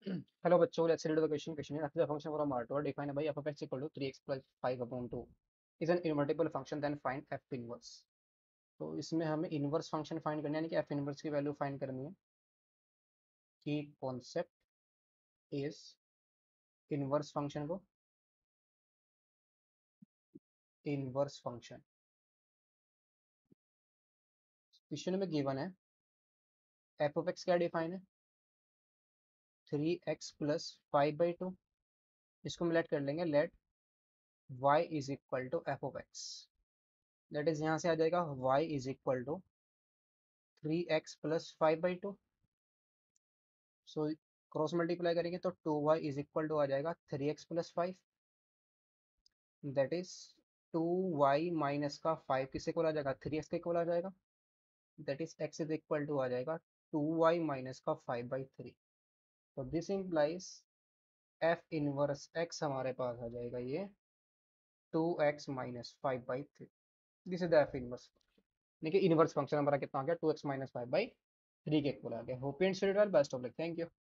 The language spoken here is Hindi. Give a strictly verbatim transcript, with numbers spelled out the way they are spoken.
Hello बच्चों, let's read the question. Question is the function from R two are defined by f of x equal to three x plus five upon two is an invertible function, then find f inverse. तो इसमें हमें इनवर्स फंक्शन फाइंड करना है, यानी कि f इनवर्स की वैल्यू फाइंड करनी है. कि कॉन्सेप्ट इज इनवर्स फंक्शन को इनवर्स फंक्शन क्वेश्चन में गिवन है. f of x क्या डिफाइन है? Three X plus five by two. इसको हम लेट कर लेंगे, let y is equal to F of X. That is यहाँ से आ जाएगा y is equal to three X plus five by two. So cross multiply करेंगे तो two Y is equal to आ जाएगा three X plus five. That is two Y minus का फाइव किसके इक्वल आ जाएगा? थ्री एक्स के इक्वल आ जाएगा. That is X is equal to आ जाएगा टू वाई माइनस का फाइव बाई थ्री. तो this implies F inverse X हमारे पास आ जाएगा ये two X minus five by three. This is the F inverse. देखिए इनवर्स फंक्शन हमारा कितना आ गया? To X minus five by three के इक्वल आ गया. Hope and study well, best of luck, thank you.